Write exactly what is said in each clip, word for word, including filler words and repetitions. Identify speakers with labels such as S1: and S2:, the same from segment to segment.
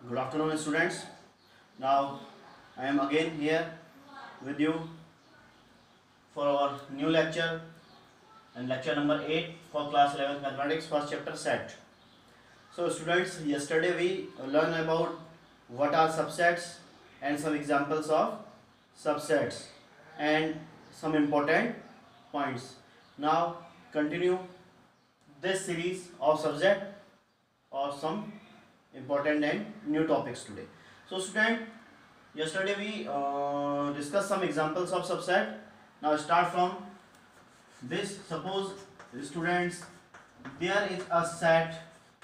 S1: Good afternoon, students. Now I am again here with you for our new lecture and lecture number eight for class eleventh mathematics, first chapter set. So students, yesterday we learned about what are subsets and some examples of subsets and some important points. Now continue this series of subset or some important and new topics today. So student, yesterday we uh, discussed some examples of subset. Now start from this. Suppose students, there is a set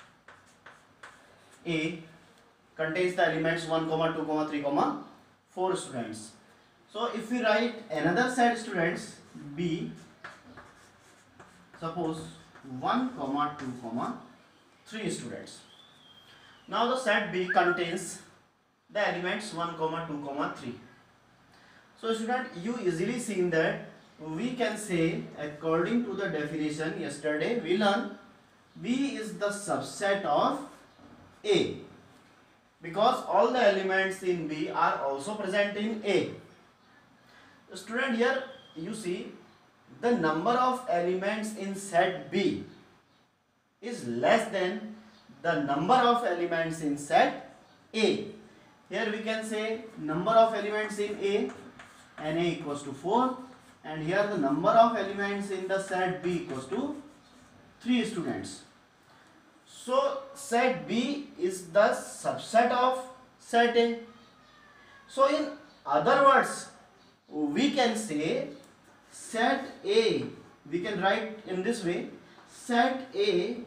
S1: A contains the elements one, two, three, four students. So if we write another set students B, suppose one, two, three students. Now the set B contains the elements one, two, three. So student, you easily seen that we can say, according to the definition yesterday we learned, B is the subset of A, because all the elements in B are also present in A. Student, here you see the number of elements in set B is less than the number of elements in set A. Here we can say number of elements in A, and A equals to four, and here the number of elements in the set B equals to three students. So set B is the subset of set A. So in other words, we can say set A, we can write in this way, set A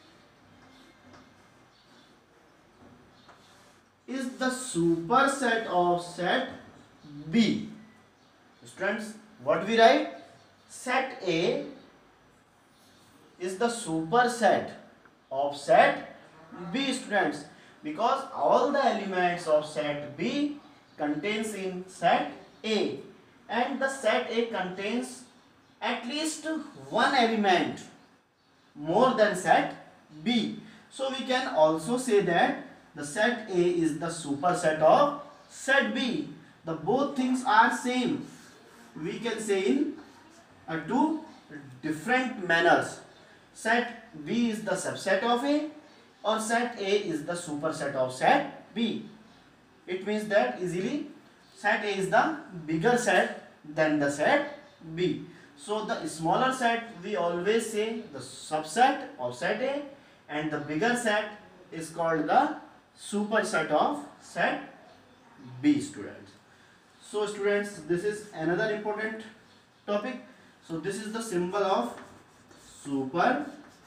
S1: is the superset of set B. Students, what we write? Set A is the superset of set B, students, because all the elements of set B contains in set A, and the set A contains at least one element more than set B. So we can also say that the set A is the superset of set B. The both things are same. We can say in uh, two different manners. Set B is the subset of A, or set A is the superset of set B. It means that easily set A is the bigger set than the set B. So the smaller set we always say the subset of set A, and the bigger set is called the superset of set B, students. So students, this is another important topic. So this is the symbol of superset.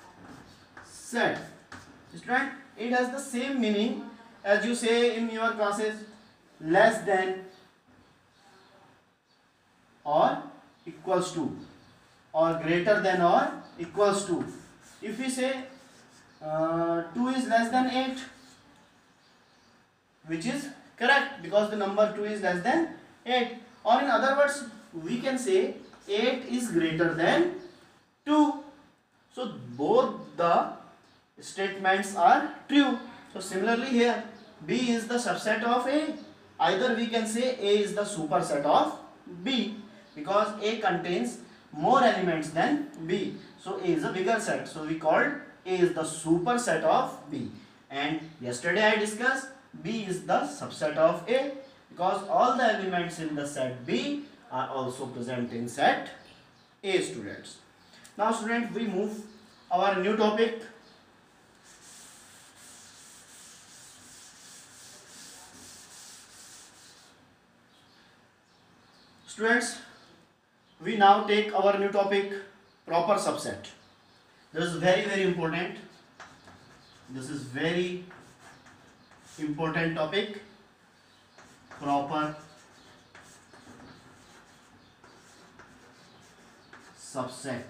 S1: Student, it has the same meaning as you say in your classes, less than or equals to, or greater than or equals to. If we say uh, two is less than eight, which is correct because the number two is less than eight, or in other words we can say eight is greater than two. So both the statements are true. So similarly here, B is the subset of A. Either we can say A is the superset of B, because A contains more elements than B. So A is a bigger set. So we called A is the superset of B. And yesterday I discussed B is the subset of A, because all the elements in the set B are also present in set A, students. Now students, we move our new topic. Students, we now take our new topic, proper subset. This is very very important. This is very important topic, proper subset.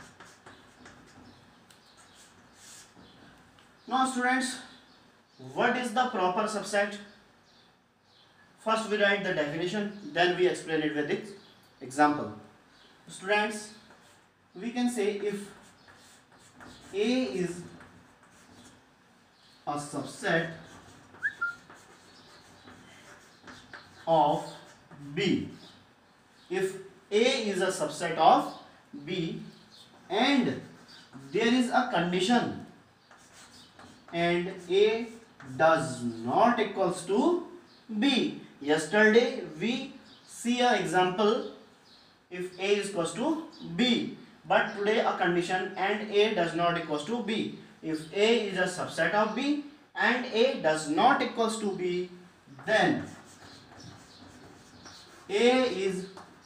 S1: Now students, what is the proper subset? First we write the definition, then we explain it with its example. Students, we can say if A is a subset of B. If A is a subset of B and there is a condition and A does not equals to B. Yesterday we see an example if A is equals to B, but today a condition and A does not equals to B. If A is a subset of B and A does not equals to B, then A is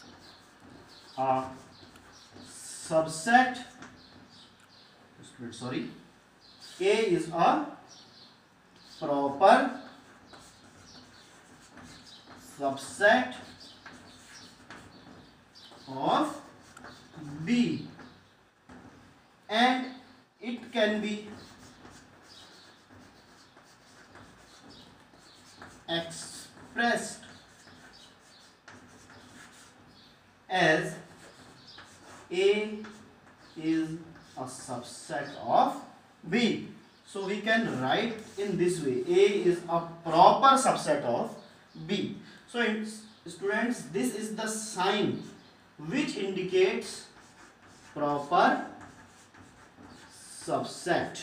S1: a subset, sorry, A is a proper subset of B and it can be expressed as A is a subset of B. So we can write in this way: A is a proper subset of B. So in, students, this is the sign which indicates proper subset.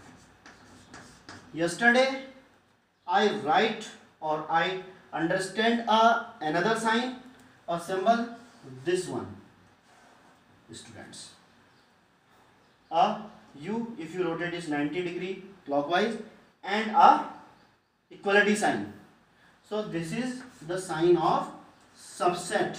S1: Yesterday I write or I understand a another sign, a symbol, this one, students. A U, if you rotate is ninety degree clockwise, and a equality sign. So this is the sign of subset.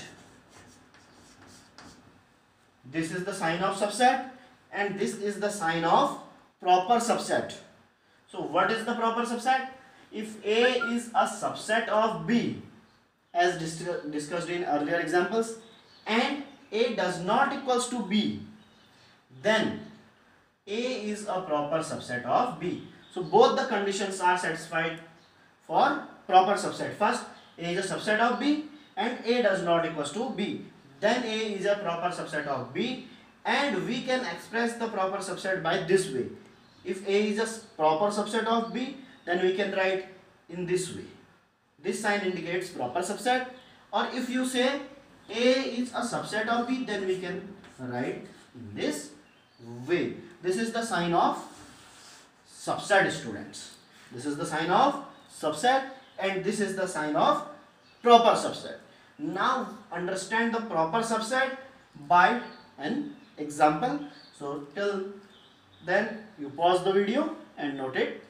S1: This is the sign of subset and this is the sign of proper subset. So what is the proper subset? If A is a subset of B, as dis discussed in earlier examples, and A does not equals to B, then A is a proper subset of B. So both the conditions are satisfied for proper subset. First, A is a subset of B and A does not equals to B. Then A is a proper subset of B, and we can express the proper subset by this way. If A is a proper subset of B, then we can write in this way. This sign indicates proper subset. Or if you say A is a subset of B, then we can write in this way. This is the sign of subset, students. This is the sign of subset and this is the sign of proper subset. Now understand the proper subset by an example. So till then you pause the video and note it